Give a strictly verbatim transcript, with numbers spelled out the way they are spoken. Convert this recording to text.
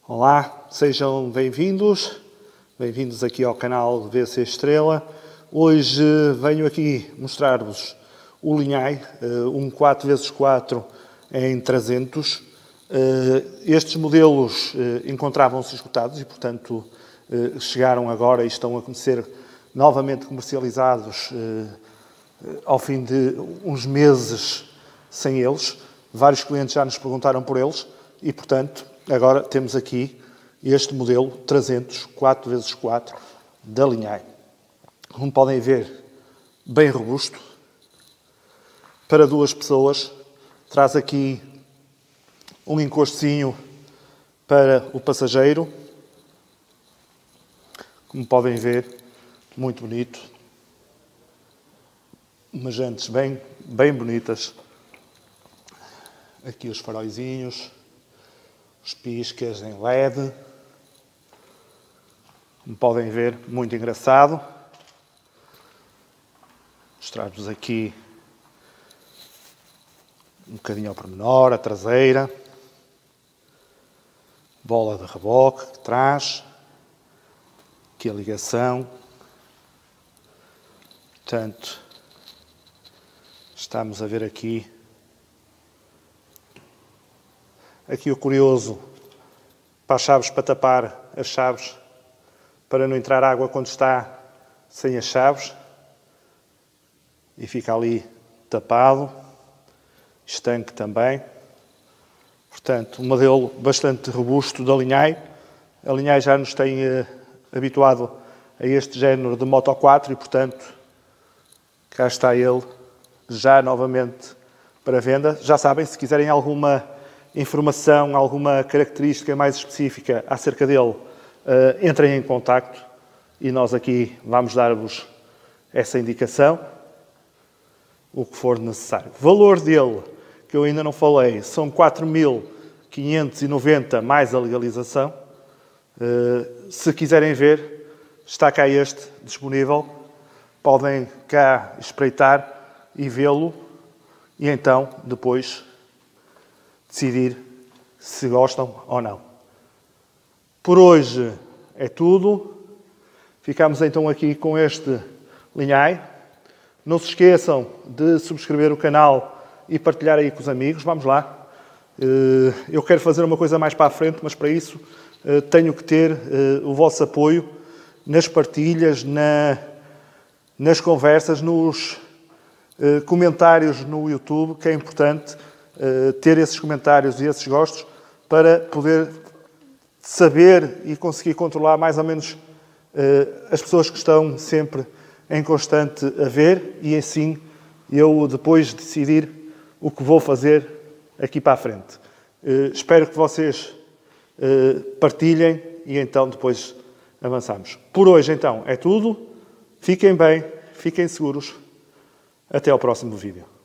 Olá, sejam bem-vindos, bem-vindos aqui ao canal V C Estrela. Hoje venho aqui mostrar-vos o Linhai, um quatro por quatro em trezentos. Estes modelos encontravam-se esgotados e, portanto, chegaram agora e estão a ser novamente comercializados ao fim de uns meses sem eles. Vários clientes já nos perguntaram por eles e, portanto, agora temos aqui este modelo trezentos quatro por quatro da Linhai. Como podem ver, bem robusto, para duas pessoas. Traz aqui um encostozinho para o passageiro. Como podem ver, muito bonito. Umas jantes bem, bem bonitas. Aqui os faróizinhos. Os piscas em L E D. Como podem ver, muito engraçado. Mostrar-vos aqui um bocadinho ao pormenor, a traseira. Bola de reboque que traz. Aqui a ligação. Portanto, estamos a ver aqui Aqui o curioso para as chaves, para tapar as chaves, para não entrar água quando está sem as chaves. E fica ali tapado. Estanque também. Portanto, um modelo bastante robusto da Linhai. A Linhai já nos tem eh, habituado a este género de Moto quatro e, portanto, cá está ele já novamente para venda. Já sabem, se quiserem alguma informação, alguma característica mais específica acerca dele, uh, entrem em contacto e nós aqui vamos dar-vos essa indicação, o que for necessário. O valor dele, que eu ainda não falei, são quatro mil quinhentos e noventa mais a legalização. Uh, se quiserem ver, está cá este disponível. Podem cá espreitar e vê-lo e então depois decidir se gostam ou não. Por hoje é tudo. Ficamos então aqui com este Linhai. Não se esqueçam de subscrever o canal e partilhar aí com os amigos. Vamos lá. Eu quero fazer uma coisa mais para a frente, mas para isso tenho que ter o vosso apoio nas partilhas, na, nas conversas, nos comentários no YouTube, que é importante ter esses comentários e esses gostos para poder saber e conseguir controlar mais ou menos as pessoas que estão sempre em constante a ver e assim eu depois decidir o que vou fazer aqui para a frente. Espero que vocês partilhem e então depois avançamos. Por hoje então é tudo. Fiquem bem, fiquem seguros. Até ao próximo vídeo.